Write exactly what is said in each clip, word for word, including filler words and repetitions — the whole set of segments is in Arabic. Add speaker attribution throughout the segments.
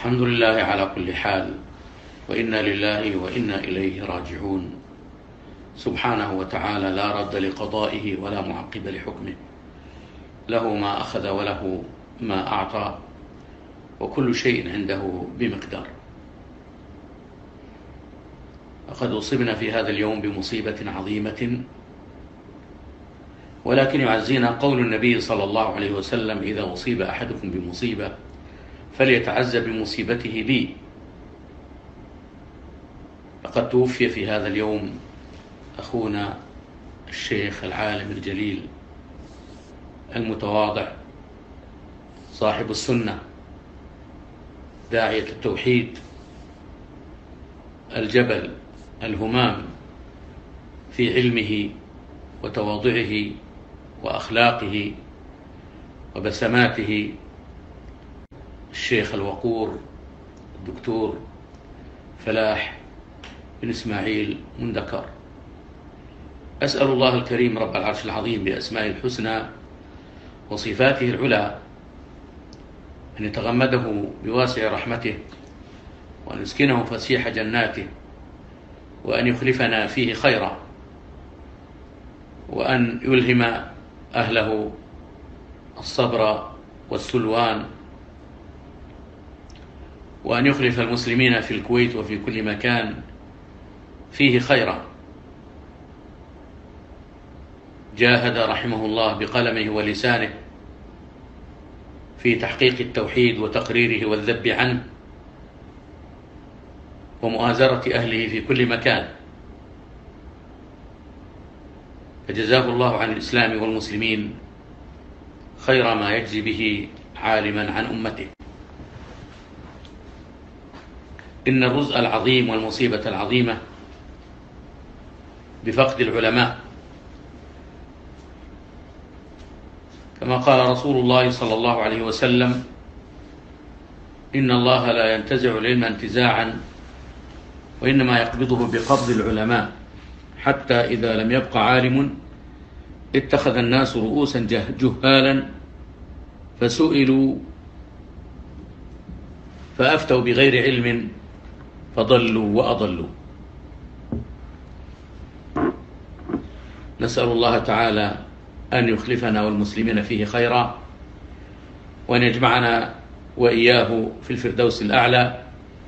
Speaker 1: الحمد لله على كل حال، وإنا لله وإنا إليه راجعون. سبحانه وتعالى لا رد لقضائه ولا معقب لحكمه، له ما أخذ وله ما أعطى، وكل شيء عنده بمقدار. لقد أصبنا في هذا اليوم بمصيبة عظيمة، ولكن يعزينا قول النبي صلى الله عليه وسلم: إذا أصيب أحدكم بمصيبة فليتعزى بمصيبته بي. لقد توفي في هذا اليوم أخونا الشيخ العالم الجليل المتواضع صاحب السنة، داعية التوحيد، الجبل الهمام في علمه وتواضعه وأخلاقه وبسماته، الشيخ الوقور الدكتور فلاح بن إسماعيل مندكر. أسأل الله الكريم رب العرش العظيم بأسمائه الحسنى وصفاته العلى أن يتغمده بواسع رحمته، وأن يسكنه فسيح جناته، وأن يخلفنا فيه خيرا، وأن يلهم أهله الصبر والسلوان، وأن يخلف المسلمين في الكويت وفي كل مكان فيه خيرا. جاهد رحمه الله بقلمه ولسانه في تحقيق التوحيد وتقريره والذب عنه ومؤازرة أهله في كل مكان، فجزاه الله عن الإسلام والمسلمين خير ما يجزي به عالما عن أمته. إن الرزء العظيم والمصيبة العظيمة بفقد العلماء، كما قال رسول الله صلى الله عليه وسلم: إن الله لا ينتزع العلم انتزاعا، وإنما يقبضه بقبض العلماء، حتى إذا لم يبق عالم اتخذ الناس رؤوسا جهالا فسئلوا فأفتوا بغير علم فضلوا وأضلوا. نسأل الله تعالى أن يخلفنا والمسلمين فيه خيرا، وأن يجمعنا وإياه في الفردوس الأعلى،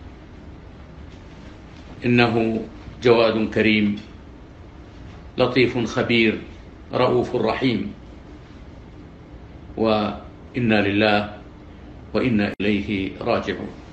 Speaker 1: إنه جواد كريم لطيف خبير رؤوف رحيم، وإنا لله وإنا إليه راجعون.